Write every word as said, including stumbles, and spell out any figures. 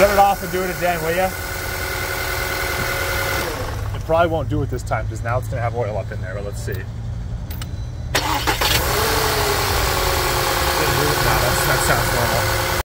Shut it off and do it again, will ya? It probably won't do it this time because now it's gonna have oil up in there, but let's see.